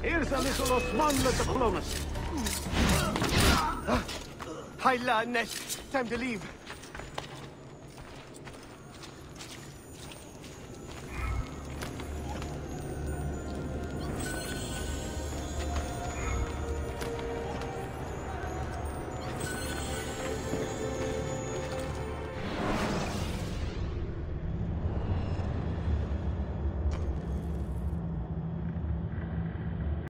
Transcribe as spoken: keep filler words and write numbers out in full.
Here's a little Osman diplomacy. Hayla, Nesh. Time to leave.